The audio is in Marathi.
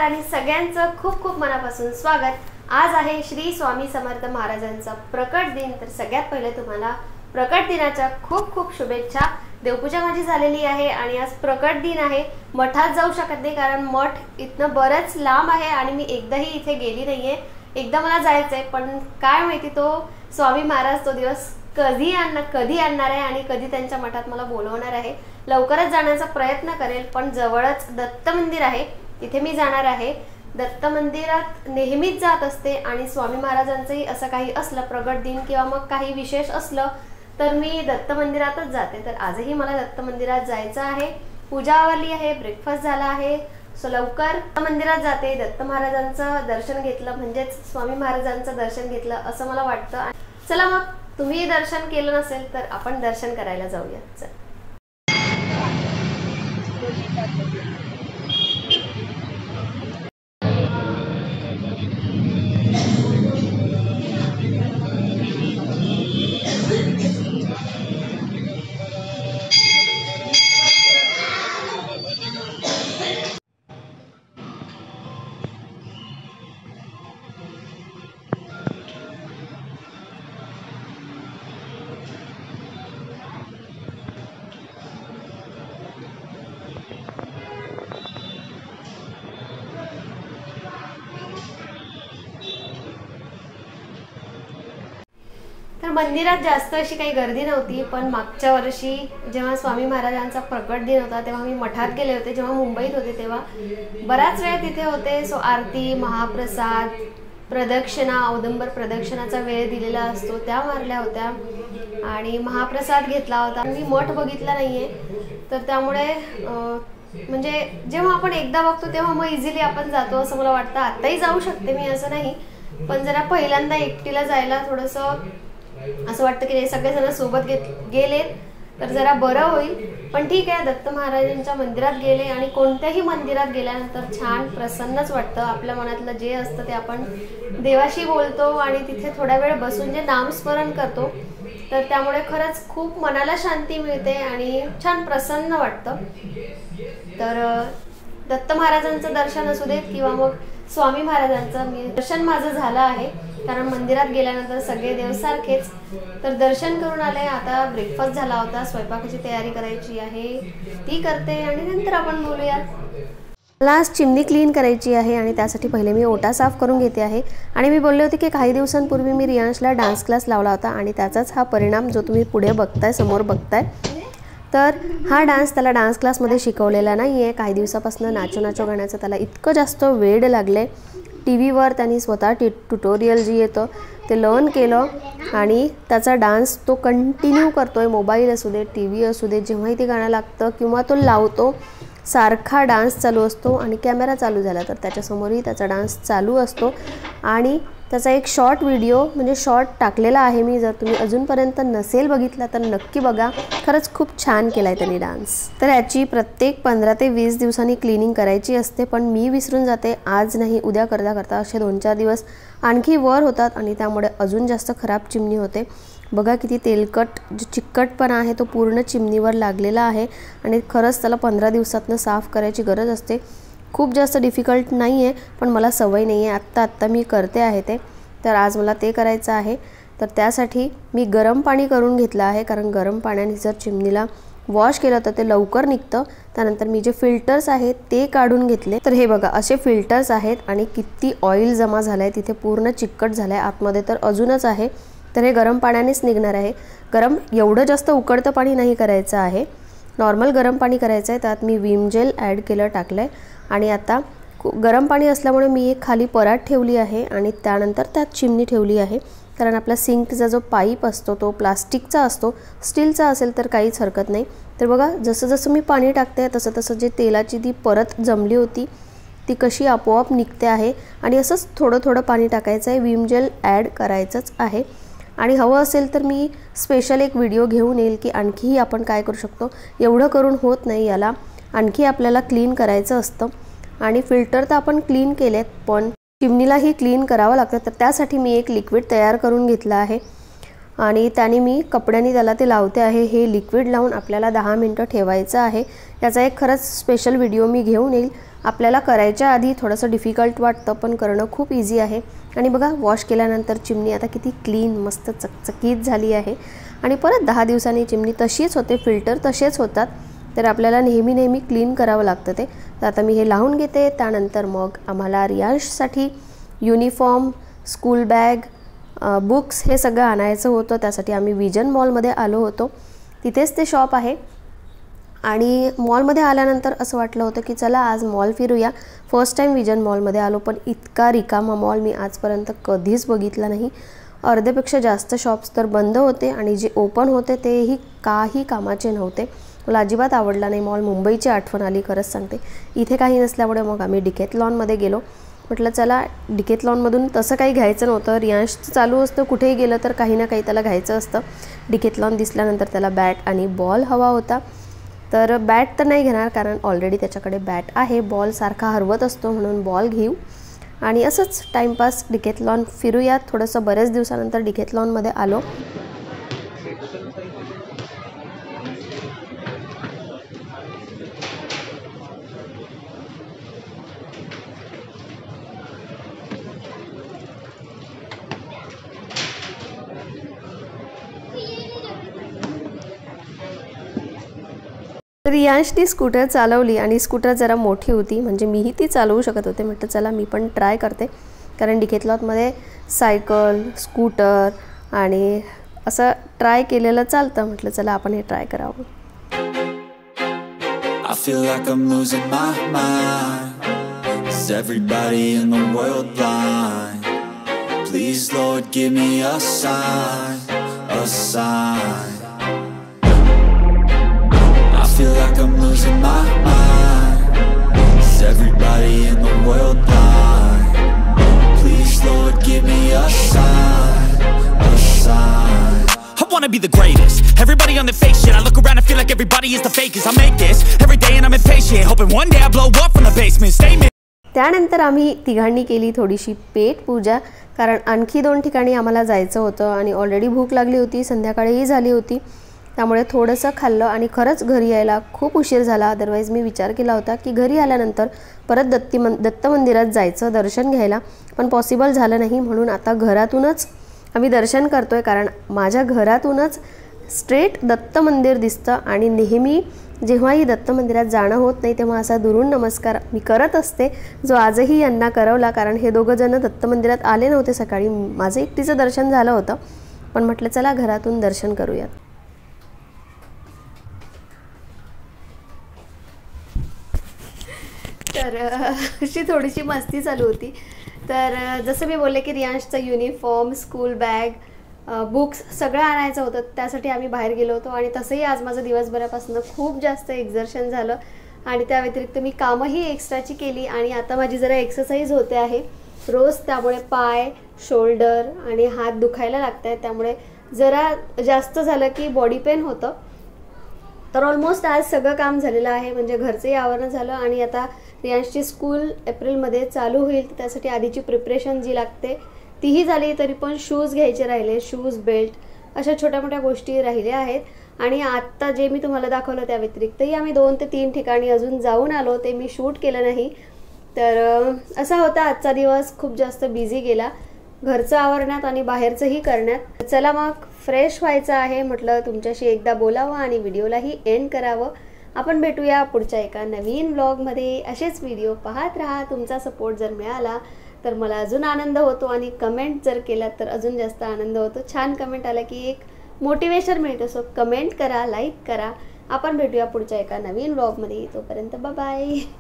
आणि सगळ्यांचं खूप खूप मनापासून स्वागत। आज आहे श्री स्वामी समर्थ महाराजांचा प्रकट दिन। तर सगळ्यात पहिले तुम्हाला प्रकट दिनाच्या खूप खूप शुभेच्छा। देवपूजा माझी झालेली आहे आणि आज प्रकट दिन आहे। मठात जाऊ शकत नाही कारण मठ इथनं बरंच लांब आहे आणि मी एकदाही इथे गेली नाहीये। एकदा मला जायचंय पण काय माहिती तो स्वामी महाराज तो दिवस कधी आणणार आहे आणि कधी त्यांच्या मठात मला बोलवणार आहे। लवकरच जाण्याचा प्रयत्न करेल पण जवळच दत्त मंदिर आहे तिथे मी जाणार आहे। दत्त मंदिरात नेहमीच जात असते आणि स्वामी महाराजांचंही असं काही असलं प्रगट दिन किंवा मग काही विशेष असलं तर मी दत्त मंदिरातच जाते। तर आजही मला दत्त मंदिरात जायचं आहे। पूजा आवरली आहे, ब्रेकफास्ट झाला आहे, सो लवकर मंदिरात जाते। दत्त महाराजांचं दर्शन घेतलं म्हणजेच स्वामी महाराजांचं दर्शन घेतलं असं मला वाटतं। चला मग तुम्ही दर्शन केलं नसेल तर आपण दर्शन करायला जाऊया। चल तर मंदिरात जास्त अशी काही गर्दी नव्हती पण मागच्या वर्षी जेव्हा स्वामी महाराजांचा प्रकट दिन होता तेव्हा मी मठात गेले होते। जेव्हा मुंबईत होते तेव्हा बराच वेळ तिथे होते। सो आरती, महाप्रसाद, प्रदक्षिणा, औदुंबर प्रदक्षिणाचा वेळ दिलेला असतो त्या मारल्या होत्या आणि महाप्रसाद घेतला होता। मी मठ बघितला नाहीये तर त्यामुळे म्हणजे जेव्हा आपण एकदा बघतो तेव्हा मग इझिली आपण जातो असं मला वाटतं। आताही जाऊ शकते मी असं नाही पण जरा पहिल्यांदा एकटीला जायला थोडंसं असं वाटतं की सगळेजण सोबत गेले तर जरा बरं होईल। पण ठीक आहे, दत्त महाराजांच्या मंदिरात गेले आणि कोणत्याही मंदिरात गेल्यानंतर छान प्रसन्नच वाटतं। आपल्या मनातलं जे असतं ते आपण देवाशी बोलतो आणि तिथे थोडा वेळ बसून जे नामस्मरण करतो तर त्यामुळे खरंच खूप मनाला शांती मिळते आणि छान प्रसन्न वाटतं। तर दत्त महाराजांचं दर्शन असू देत किंवा मग स्वामी महाराजांचं दर्शन माझं झालं आहे कारण मंदिरात गेल्यानंतर सगळे देव सारखेच। तर दर्शन करून आले, आता ब्रेकफास्ट झाला होता, स्वयंपाकाची तयारी करायची आहे ती करते आणि नंतर आपण बोलूया। मला आज चिमणी क्लीन करायची आहे आणि त्यासाठी पहिले मी ओटा साफ करून घेते आहे। आणि मी बोलले होते की काही दिवसांपूर्वी मी रियांशला डान्स क्लास लावला होता आणि त्याचाच हा परिणाम जो तुम्ही पुढे बघताय, समोर बघताय। तर हा डान्स त्याला डान्स क्लासमध्ये शिकवलेला नाही आहे। काही दिवसापासून नाचो नाचो गाण्याचं त्याला इतकं जास्त वेड लागले। टी व्हीवर त्यांनी स्वतः ट्युटोरियल जी येतं ते लर्न केलं आणि त्याचा डान्स तो कंटिन्यू करतोय। मोबाईल असू दे, टी व्ही असू दे, जेव्हाही ते गाणं लागतं किंवा तो लावतो सारखा डान्स चालू असतो आणि कॅमेरा चालू झाला तर त्याच्यासमोरही त्याचा डान्स चालू असतो। आणि त्याचा एक शॉर्ट व्हिडिओ म्हणजे शॉर्ट टाकलेला आहे मी, जर तुम्ही अजूनपर्यंत नसेल बघितला तर नक्की बघा। खरंच खूप छान केला आहे त्यांनी डान्स। तर याची प्रत्येक 15 ते 20 दिवसांनी क्लिनिंग करायची असते पण मी विसरून जाते, आज नाही उद्या करता करता असे 2-4 दिवस आणखी वर होतात आणि त्यामुळे अजून जास्त खराब चिमणी होते। बघा किती तेलकट जो चिकटपणा आहे तो पूर्ण चिमणीवर लागलेला आहे आणि खरंच त्याला 15 दिवसातनं साफ करायची गरज असते। खूप जास्त डिफिकल्ट नाही आहे पण मला सवय नाही आहे, आत्ता मी करते आहे ते। तर आज मला ते करायचं आहे तर त्यासाठी मी गरम पाणी करून घेतलं आहे कारण गरम पाण्याने जर चिमणीला वॉश केलं तर ते लवकर निघतं। त्यानंतर मी जे फिल्टर्स आहेत ते काढून घेतले। तर हे बघा असे फिल्टर्स आहेत आणि किती ऑइल जमा झालं आहे तिथे, पूर्ण चिकट झालं आहे, आतमध्ये तर अजूनच आहे। तर हे गरम पाण्यानेच निघणार आहे। गरम एवढं जास्त उकळतं पाणी नाही करायचं आहे, नॉर्मल गरम पाणी करायचं आहे। त्यात मी विम जेल ॲड केलं आणि आता गरम पाणी असल्यामुळे मी एक खाली परात ठेवली आहे आणि त्यानंतर त्यात चिमणी ठेवली आहे कारण आपला सिंकचा जो पाईप असतो तो प्लास्टिकचा असतो, स्टीलचा असेल तर काहीच हरकत नाही। तर बघा जसं जसं मी पाणी टाकते तसं तसं जे तेलाची ती परत जमली होती ती कशी आपोआप निघते आहे आणि असंच थोडं थोडं पाणी टाकायचं आहे, विम जेल ॲड करायचंच आहे। आणि हवं असेल तर मी स्पेशल एक व्हिडिओ घेऊन येईल की आणखीही आपण काय करू शकतो। एवढं करून होत नाही, याला आणखी आपल्याला क्लीन करायचं असतं आणि फिल्टर तर आपण क्लीन केलेत पण चिमणीलाही क्लीन करावं लागतं। तर त्यासाठी मी एक लिक्विड तयार करून घेतलं आहे आणि त्याने मी कपड्याने त्याला ते लावते आहे। हे लिक्विड लावून आपल्याला 10 मिनिटं ठेवायचं आहे। याचा एक खरंच स्पेशल व्हिडिओ मी घेऊन येईल। आपल्याला करायच्या आधी थोडंसं डिफिकल्ट वाटतं पण करणं खूप इझी आहे। आणि बघा वॉश केल्यानंतर चिमणी आता किती क्लीन मस्त चकचकीत झाली आहे। आणि परत 10 दिवसांनी चिमणी तशीच होते, फिल्टर तसेच होतात, तर आपल्याला नेहमी क्लीन करावं लागतं ते। तर आता मी हे लावून घेते। त्यानंतर मग आम्हाला रियांशसाठी युनिफॉर्म, स्कूल बॅग, बुक्स हे सगळं आणायचं होतं। त्यासाठी आम्ही विजन मॉलमध्ये आलो होतो, तिथेच ते शॉप आहे। आणि मॉलमध्ये आल्यानंतर असं वाटलं होतं की चला आज मॉल फिरूया। फर्स्ट टाइम विजन मॉलमध्ये आलो, पण इतका रिकामा मॉल मी आजपर्यंत कधीच बघितला नाही। अर्ध्यापेक्षा जास्त शॉप्स तर बंद होते आणि जे ओपन होते तेही काही कामाचे नव्हते। मला अजिबात आवडला नाही मॉल। मुंबईची आठवण आली खरंच सांगते। इथे काही नसल्यामुळे मग आम्ही डिकेथलॉनमध्ये गेलो। म्हटलं चला डिकेथलॉनमधून तसं काही घ्यायचं नव्हतं, रियांश चालू असतं कुठेही गेलं तर काही ना काही त्याला घ्यायचं असतं। डिकेथलॉन दिसल्यानंतर त्याला बॅट आणि बॉल हवा होता, तर बॅट तर नाही घेणार कारण ऑलरेडी त्याच्याकडे बॅट आहे। बॉल सारखा हरवत असतो म्हणून बॉल घेऊ आणि असंच टाइमपास डिकेथलॉन फिरूयात थोडंसं। बरेच दिवसानंतर डिकेथलॉनमध्ये आलो। रियांशने स्कूटर चालवली आणि स्कूटर जरा मोठी होती, म्हणजे मीही ती चालवू शकत होते। म्हटलं चला मी पण ट्राय करते, कारण डिकेथलॉनमध्ये सायकल, स्कूटर आणि असं ट्राय केलेलं चालतं। म्हटलं चला आपण हे ट्राय करावं। I feel like I'm losing my mind. Is everybody in the world blind? Please Lord give me a sign, a sign. I feel like I'm losing my mind. Is everybody in the world blind? Please Lord give me a sign, a sign. I wanna be the greatest. Everybody on the fake shit. I look around and feel like everybody is the fakest. I make this every day and I'm impatient, hoping one day I blow up from the basement. Statement. त्यानंतर आम्ही तिघांनी केली थोडीशी पेट पूजा, कारण आणखी 2 ठिकाणी आम्हाला जायचं होतं आणि ऑलरेडी भूक लागली होती, संध्याकाळीही झाली होती। त्यामुळे थोडंसं खाल्लं आणि खरंच घरी यायला खूप उशीर झाला। अदरवाईज मी विचार केला होता की घरी आल्यानंतर परत दत्त मंदिरात जायचं दर्शन घ्यायला, पण पॉसिबल झालं नाही। म्हणून आता घरातूनच आम्ही दर्शन करतोय, कारण माझ्या घरातूनच स्ट्रेट दत्त मंदिर दिसतं आणि नेहमी जेव्हाही दत्त मंदिरात जाणं होत नाही तेव्हा असा दुरून नमस्कार मी करत असते, जो आजही यांना करवला। कारण हे दोघं जण दत्त मंदिरात आले नव्हते सकाळी, माझं एकटीचं दर्शन झालं होतं, पण म्हटलं चला घरातून दर्शन करूयात। तर अशी थोडीशी मस्ती चालू होती। तर जसं मी बोलले की रियांशचा युनिफॉर्म, स्कूल बॅग, बुक्स सगळं आणायचं होतं, त्यासाठी आम्ही बाहेर गेलो होतो। आणि तसंही आज माझं दिवसभरापासून खूप जास्त एक्झर्शन झालं आणि त्या व्यतिरिक्त मी कामही एक्स्ट्राची केली आणि आता माझी जरा एक्सरसाइज होते आहे रोज, त्यामुळे पाय, शोल्डर आणि हात दुखायला लागत आहेत, त्यामुळे जरा जास्त झालं की बॉडी पेन होतं। तर ऑलमोस्ट आज सगळं काम झालेलं आहे, म्हणजे घरचंही आवरण झालं आणि आता रियांशची स्कूल एप्रिलमध्ये चालू होईल, त्यासाठी आधीची प्रिपरेशन जी लागते तीही झाली। तरी पण शूज घ्यायचे राहिले, शूज, बेल्ट, अशा छोट्या मोठ्या गोष्टी राहिल्या आहेत। आणि आत्ता जे मी तुम्हाला दाखवलं त्या व्यतिरिक्तही आम्ही 2 ते 3 ठिकाणी अजून जाऊन आलो, ते मी शूट केलं नाही। तर असा होता आजचा दिवस, खूप जास्त बिझी गेला घरचं आवरण्यात आणि बाहेरचंही करण्यात। चला मग फ्रेश व्हायचं आहे, म्हटलं तुमच्याशी एकदा बोलावं आणि व्हिडिओलाही एंड करावं। आपण भेटूया पुढच्या एका नवीन व्लॉगमध्ये। असेच व्हिडिओ पाहत राहा, तुमचा सपोर्ट जर मिळाला तर मला अजून आनंद होतो आणि कमेंट जर केलात तर अजून जास्त आनंद होतो। छान कमेंट आला की एक मोटिवेशन मिळतं, सो कमेंट करा, लाईक करा। आपण भेटूया पुढच्या एका नवीन व्लॉगमध्ये, तोपर्यंत बाय बाय।